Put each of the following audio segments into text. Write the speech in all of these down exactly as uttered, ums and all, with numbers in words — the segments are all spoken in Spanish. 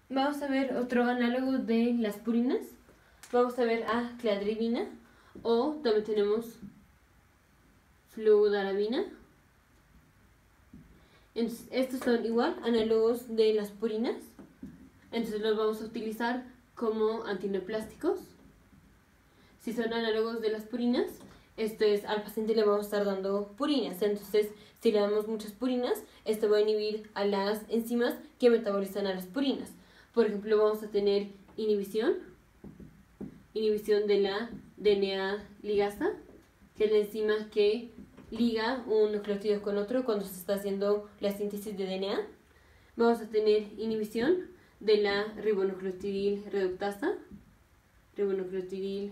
Vamos a ver otro análogo de las purinas. Vamos a ver a cladribina, o también tenemos fludarabina. Entonces, estos son igual análogos de las purinas. Entonces los vamos a utilizar como antineoplásticos. Si son análogos de las purinas, esto es, al paciente le vamos a estar dando purinas. Entonces, si le damos muchas purinas, esto va a inhibir a las enzimas que metabolizan a las purinas. Por ejemplo, vamos a tener inhibición, inhibición de la D N A ligasa, que es la enzima que liga un nucleótido con otro cuando se está haciendo la síntesis de D N A. Vamos a tener inhibición de la ribonucleotidil reductasa, ribonucleotidil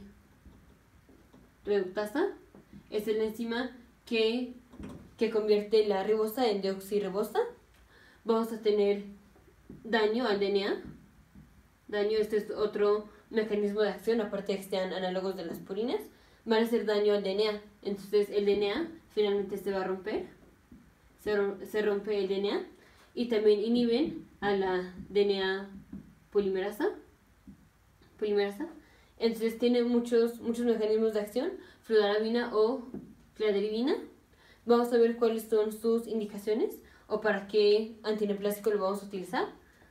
reductasa. Esta es la enzima que, que convierte la ribosa en deoxirribosa. Vamos a tener daño al D N A. Daño, este es otro mecanismo de acción, aparte de que sean análogos de las purinas, van a hacer daño al D N A. Entonces el D N A finalmente se va a romper, se, se rompe el D N A, y también inhiben a la D N A polimerasa. polimerasa. Entonces tiene muchos, muchos mecanismos de acción, fludarabina o cladribina. Vamos a ver cuáles son sus indicaciones o para qué antineoplásico lo vamos a utilizar.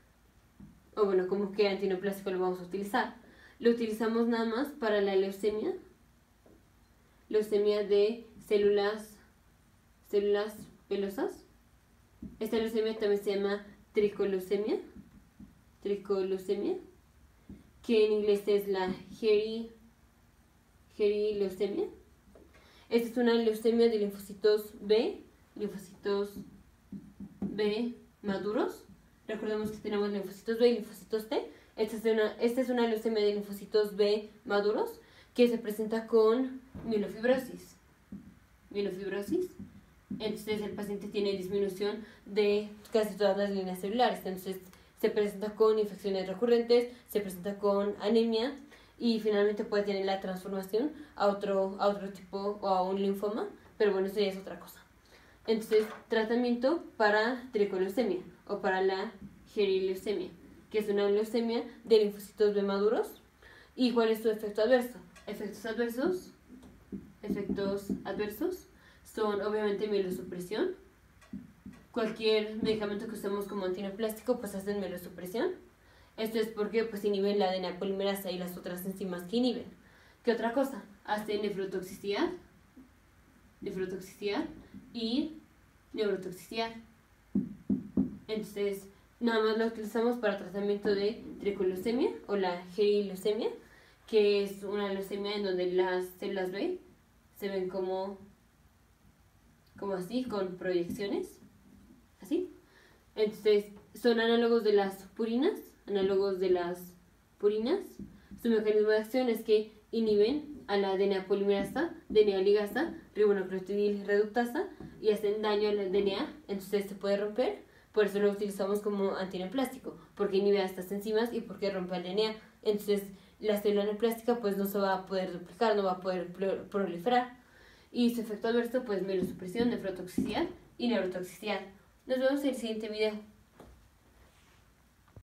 O bueno, como qué antineoplásico lo vamos a utilizar. Lo utilizamos nada más para la leucemia, leucemia de células, células pelosas. Esta leucemia también se llama tricoleucemia, tricoleucemia, que en inglés es la hairy, hairy leucemia. Esta es una leucemia de linfocitos B, linfocitos B maduros. Recordemos que tenemos linfocitos B y linfocitos T. Esta es una, esta es una leucemia de linfocitos B maduros que se presenta con mielofibrosis. Mielofibrosis. Entonces el paciente tiene disminución de casi todas las líneas celulares. Entonces se presenta con infecciones recurrentes, se presenta con anemia y finalmente puede tener la transformación a otro, a otro tipo o a un linfoma. Pero bueno, eso ya es otra cosa. Entonces, tratamiento para tricoleucemia o para la gerileucemia, que es una leucemia de linfocitos B maduros. ¿Y cuál es su efecto adverso? Efectos adversos, efectos adversos son obviamente mielosupresión. Cualquier medicamento que usemos como antineoplástico pues hacen mielosupresión. Esto es porque pues inhiben la D N A polimerasa y las otras enzimas que inhiben. ¿Qué otra cosa? Hace nefrotoxicidad, nefrotoxicidad y neurotoxicidad. Entonces, nada más la utilizamos para tratamiento de tricoleucemia o la gerileucemia, que es una leucemia en donde las células B se ven como, como así, con proyecciones, así. Entonces, son análogos de las purinas, análogos de las purinas. Su mecanismo de acción es que inhiben a la D N A polimerasa, D N A ligasa, ribonucleotidil reductasa y hacen daño al D N A, entonces se puede romper. Por eso lo utilizamos como antineoplástico, porque inhibe a estas enzimas y porque rompe el D N A. Entonces la célula neoplástica pues no se va a poder duplicar, no va a poder proliferar. Y su efecto adverso pues mielosupresión, nefrotoxicidad y neurotoxicidad. Nos vemos en el siguiente video.